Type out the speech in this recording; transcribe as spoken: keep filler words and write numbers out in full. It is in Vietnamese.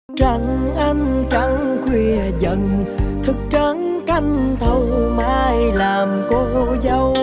Trăng anh trăng khuya dần, thức trắng canh thâu mai làm cô dâu.